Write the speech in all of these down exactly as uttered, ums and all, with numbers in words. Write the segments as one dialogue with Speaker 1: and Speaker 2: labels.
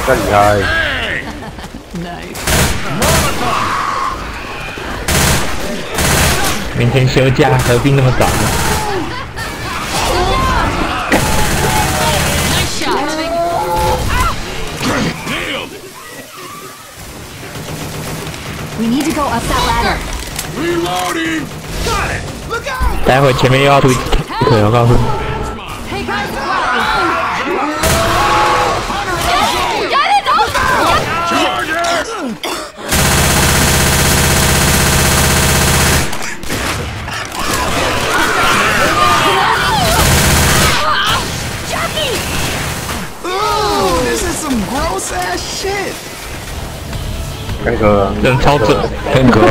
Speaker 1: 这厉害！
Speaker 2: 明天休假，何必那么早呢？
Speaker 3: We need to go up that ladder.
Speaker 4: Reloading. Got it. Look out.
Speaker 2: 待会前面又要出一可我告诉你。
Speaker 3: Hey guys, get it!
Speaker 4: Charger.
Speaker 3: Jackie!
Speaker 4: Ooh, this is some gross ass shit.
Speaker 1: 那个
Speaker 2: 人超准，
Speaker 1: 很格。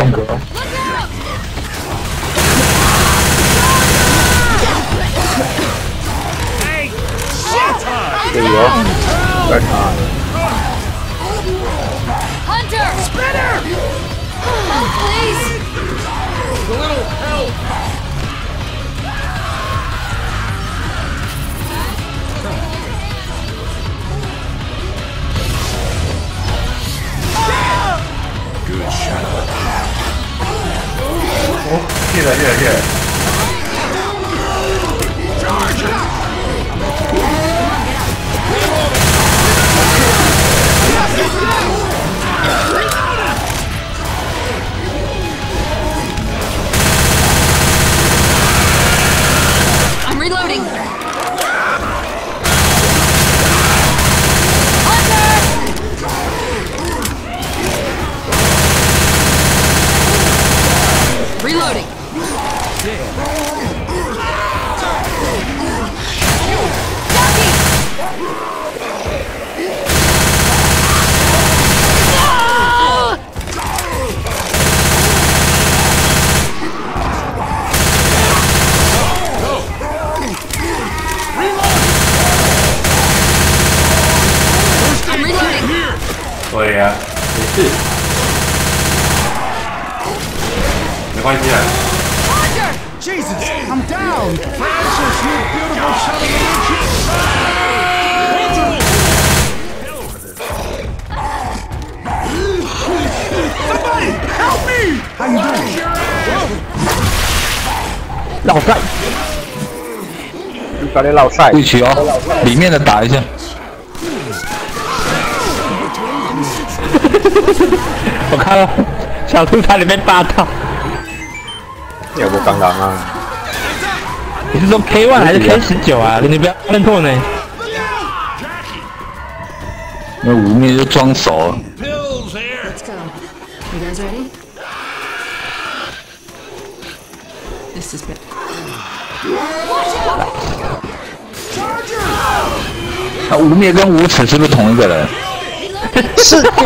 Speaker 1: 对哦，在看。
Speaker 3: Hunter! Spinner! Help, please!
Speaker 4: A little help. Good shot.
Speaker 1: Oh, here, here, here.
Speaker 4: Charger.
Speaker 3: I'm reloading. Hunter! Reloading. Jackie! Ah! I'm reloading.
Speaker 1: 对呀、啊，没事，没关系啊。
Speaker 3: Hunter!
Speaker 4: Jesus, I'm down. Francis, you beautiful son of a Somebody, help me! How you doing?
Speaker 2: 老盖，
Speaker 1: 搞点老赛。
Speaker 5: 对齐哦，里面的打一下。
Speaker 2: 我看了，小兔差点被霸到。
Speaker 1: 有没刚刚啊？
Speaker 2: 你是说 K 一 还是 K 十九啊？你不要认错呢。
Speaker 5: 那无面就装熟了。
Speaker 4: Pills here.
Speaker 3: Let's go. You guys ready? This is bad.
Speaker 5: 啊，无面跟无耻是不是同一个人？
Speaker 1: 是的。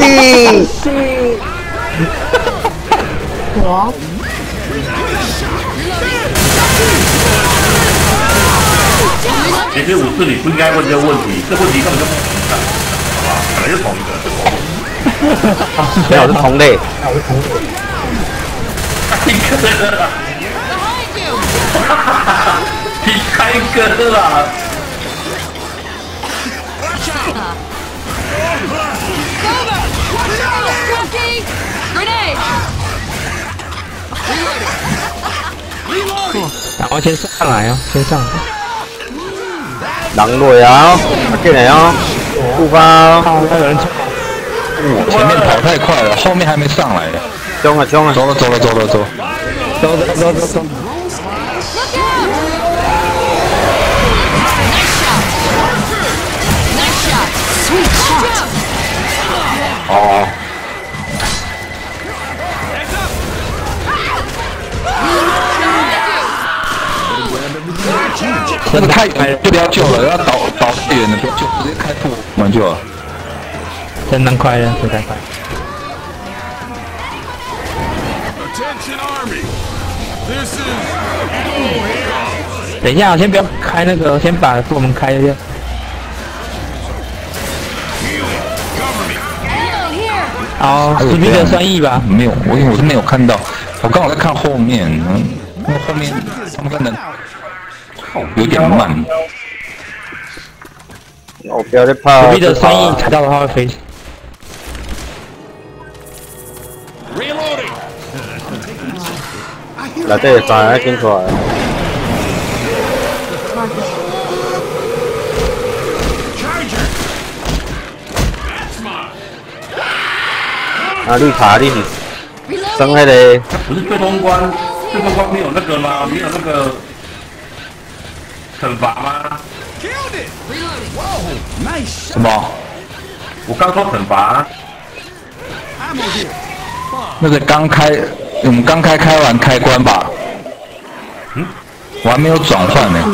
Speaker 3: 我。
Speaker 1: 其实武士你不应该问这个问题，这问题根本就不存在，好吧？本来就同一个。没有是同类。你哥了！你开哥了！
Speaker 3: Jackie! Grenade!
Speaker 4: Reloading.
Speaker 2: 然后先上来哦，先上来。
Speaker 1: 狼落啊！进来啊！步伐！
Speaker 2: 好，有人冲。
Speaker 5: 我前面跑太快了，后面还没上来。
Speaker 1: 冲啊冲啊！
Speaker 5: 走了走了走了走。
Speaker 2: 走走走走走。
Speaker 3: Nice shot! Sweet shot!
Speaker 1: 哦。
Speaker 5: 那个太远就不要救了，要倒倒太远的不要救，直接开破门就好。
Speaker 2: 圣诞快乐，圣诞快乐。
Speaker 4: Attention Army. This is.
Speaker 2: 等一下，先不要开那个，先把我们开一下。 哦，史密德算 E 吧？
Speaker 5: 没有，我因为我是没有看到，我刚好在看后面，嗯，那后面他们可能有点慢。
Speaker 6: 我不要再怕。
Speaker 2: 隔壁的声音踩到的话会飞起。
Speaker 6: 来这三个进出来。啊，绿茶你是升那个？
Speaker 1: 不是最终关，最终关没有那个吗？没有那个惩罚吗？
Speaker 5: 什么？
Speaker 1: 我刚说惩罚。
Speaker 5: 那个刚开，我们刚开开完开关吧。
Speaker 1: 嗯，
Speaker 5: 我还没有转换呢。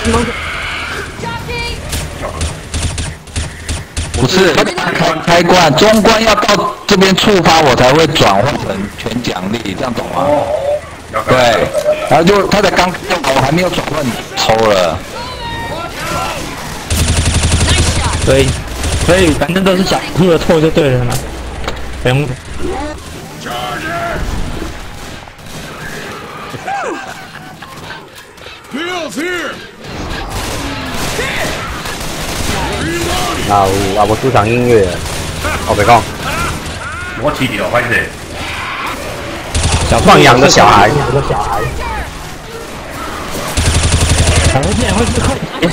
Speaker 5: 不是，开开关中关要到这边触发，我才会转换成全奖励，这样懂吗？对，然后就他才刚用好，我还没有转换，抽了。
Speaker 2: 所以，所以反正都是小兔的错就对了嘛，不用。
Speaker 6: 啊有啊无出场音乐，我别讲，
Speaker 1: 我起掉，快点！
Speaker 6: 小放养的小孩，
Speaker 2: 养的小孩，小孩竟然会是后天。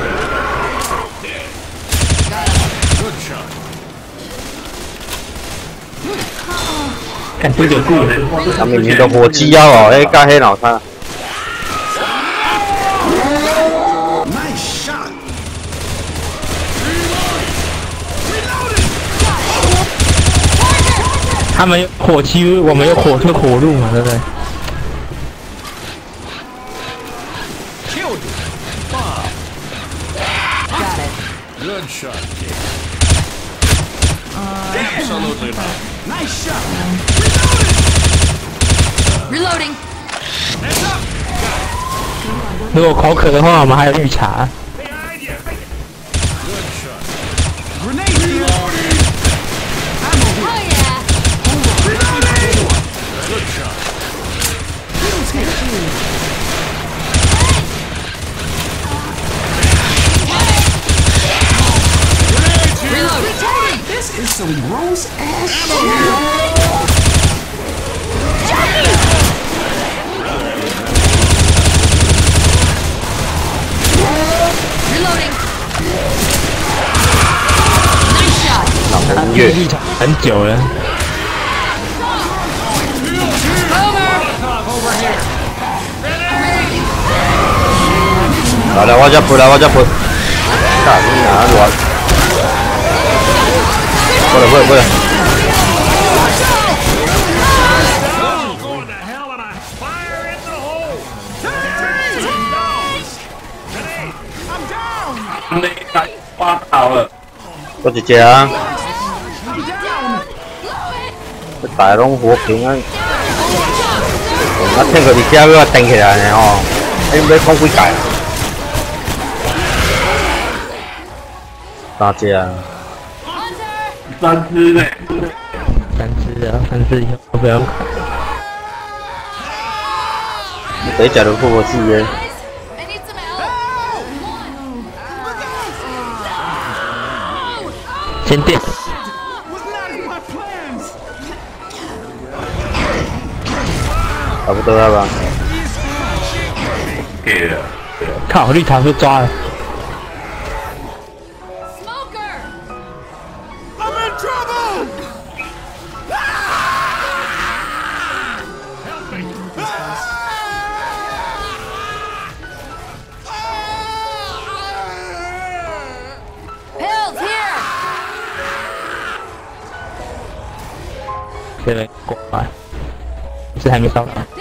Speaker 2: 看这个故事，
Speaker 6: 他明明都火鸡腰哦，迄甲迄老他。
Speaker 2: 他们有火漆，我们有火车火路嘛，对不对？如果口渴的话，我们还有绿茶。
Speaker 4: This is some gross ass shit.
Speaker 3: Reloading. Nice shot.
Speaker 6: 老音乐
Speaker 2: 绿茶很久了。
Speaker 6: 来来，我这扑，来我这扑。干你娘乱！过来过来过来！
Speaker 1: 那个花倒了。
Speaker 6: 我一只啊！这大拢火平啊！啊，听个你遮个顶起来呢吼，你要讲几届？三只啊！
Speaker 1: 三只呢？
Speaker 2: 三只啊，三只以后不要砍。
Speaker 6: 你第一只就破破四耶！
Speaker 3: I need some help.
Speaker 2: 先电。
Speaker 6: 差不多了吧？
Speaker 1: 给了。
Speaker 2: 靠，绿茶被抓了。
Speaker 4: I'm in trouble!
Speaker 3: Pills here.
Speaker 2: 这边过来，这还没烧到。